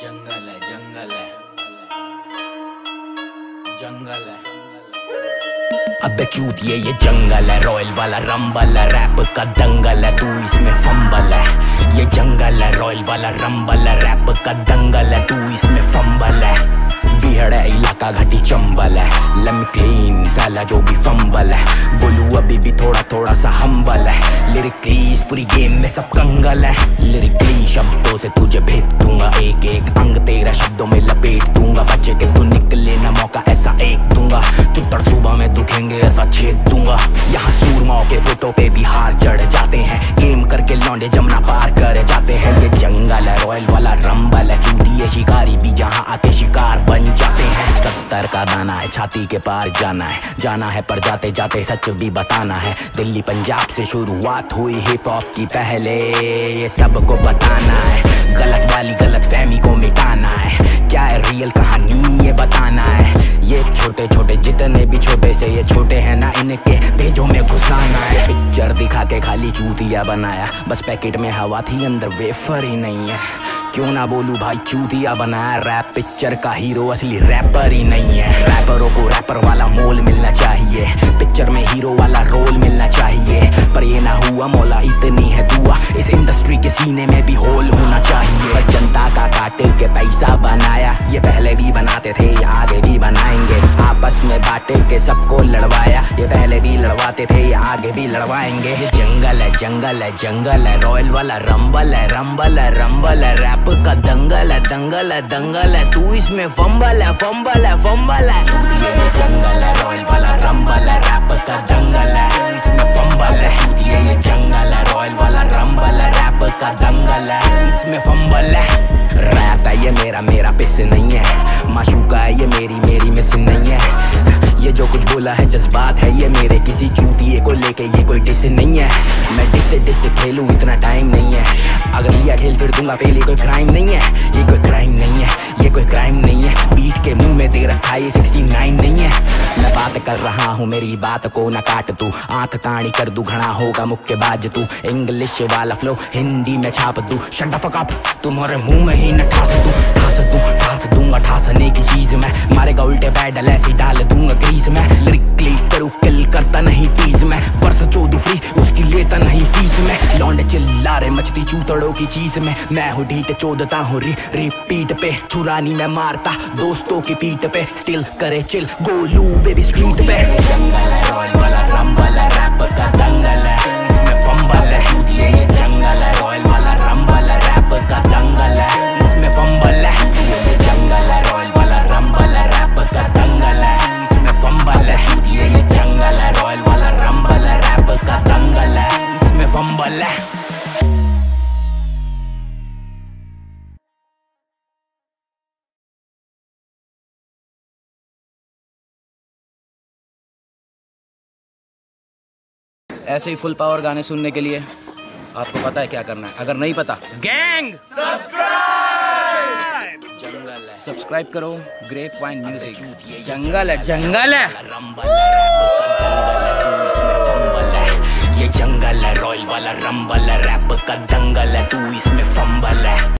जंगल है जंगल है जंगल है। अबे चूत ये जंगल है, रॉयल वाला रंबल है, रैप का दंगल है, तू इसमें फंबल है। ये जंगल है, रॉयल वाला रंबल है, रैप का दंगल है, तू इसमें फंबल है। बिहड़ है इलाका घटी चंबल है, लम क्लीन साला जो भी फंबल है। बोलू अभी भी थोड़ा थोड़ा सा हम्बल है, लिरिकली पूरी गेम में सब कंगल है। लिरिकली शब्दों से तुझे भेद दूंगा, एक एक अंग तेरा शब्दों में लपेट दूंगा। बच्चे के तू निकले ना मौका ऐसा एक दूंगा, चुत्तर सुबह में दुखेंगे ऐसा छेद दूंगा। यहाँ सूरमाओं के फोटो पे भी हार चढ़ जाते हैं, गेम करके लौंडे जमुना पार कर जाते हैं। ये जंगल है, रॉयल वाला रंबल है, चूतिए शिकारी भी जहाँ आके शिकार बन जाते हैं। 70 का दाना है, छाती के पार जाना है पर जाते जाते सच भी बताना है। दिल्ली पंजाब से शुरुआत हुई हिप हॉप की पहले, ये सबको बताना है। गलत वाली गलत फहमी को मिटाना है, क्या है रियल कहानी ये बताना है। ये छोटे छोटे जितने भी छोटे से ये छोटे हैं ना, इनके पेजों में घुसाना है। पिक्चर दिखा के खाली चूतिया बनाया, बस पैकेट में हवा थी अंदर वेफर ही नहीं है। क्यों ना बोलूं भाई चूतिया बनाया, रैप पिक्चर का हीरो असली रैपर ही नहीं है। रैपरों को रैपर वाला मोल मिलना चाहिए, पिक्चर में हीरो वाला रोल मिलना चाहिए। पर ये ना हुआ मौला, इतनी है दुआ, इस इंडस्ट्री के सीने में भी होल होना चाहिए। जनता का काटे के पैसा बनाया, ये पहले भी बनाते थे ये आगे भी बनाएंगे। आपस में बांटे के सबको लड़वाया, ये पहले भी लड़वाते थे ये आगे भी लड़वाएंगे। ये जंगल है जंगल है जंगल है, रॉयल वाला रंबल है रंबल है रंबल है, रैप का दंगल है दंगल है दंगल है, तू इसमें फंबल है फंबल है फंबल है। ये जंगल है, रॉयल वाला रंबल है, रैप का दंगल है, तू इसमें फंबल है। ये जंगल है, रॉयल वाला रंबल है, रैप का दंगल है, तू इसमें फंबल है। रैप है ये मेरा पिस नहीं है, माशूका है ये मेरी मिस नहीं है। ये जो कुछ बोला है जज्बात है, ये मेरे किसी चूतिए को लेके ये कोई डिस नहीं है। मैं डिस खेलूं इतना टाइम नहीं है, अगर लिया खेल फिर दूंगा पहले। कोई क्राइम नहीं है, ये कोई क्राइम नहीं है, ये कोई क्राइम नहीं है। बीट के मुंह में दे रखा ये 69 नहीं है। मैं बात कर रहा हूँ, मेरी बात को न काट तू, आंख काणी कर दू घना होगा मुक्केबाज तू। इंग्लिश वाला फ्लो हिंदी में छाप दू, शट द फक अप, तुम्हारे मुंह में ही न ठास दूंगा ठासने की चीज में। मारेगा उल्टे पैडल ऐसी डाल दूंगा ग्रीस में। लिरिकली करूँ किल करता नहीं टीज में, वर्ष 14 फ्री उसकी लेता नहीं फीस में। लौंडे चिल्ला रहे मचती चूतड़ों की चीज में, मैं हूँ ढीठ चोदता हूँ रिपीट पे। चुरानी मैं मारता दोस्तों की पीठ पे, स्टिल करे चिल गोलू बेबी स्ट्रीट पे। जंगल है, रॉयल वाला रंबल है, रैप का दंगल है, इसमें फंबल है। ये जंगल है, रॉयल वाला रंबल है, रैप का दंगल है, इसमें फंबल है। ये जंगल है, रॉयल वाला रंबल है, रैप का दंगल है, इसमें फंबल है। ये जंगल है, रॉयल वाला रंबल है, रैप का दंगल है, इसमें फंबल है। ऐसे ही फुल पावर गाने सुनने के लिए आपको पता है क्या करना है, अगर नहीं पता गैंग सब्सक्राइब करो ग्रेप वाइन म्यूजिक। जंगल है जंगल है, ये जंगल है, रॉयल वाला रंबल है, रैप का दंगल है, तू इसमें फंबल है।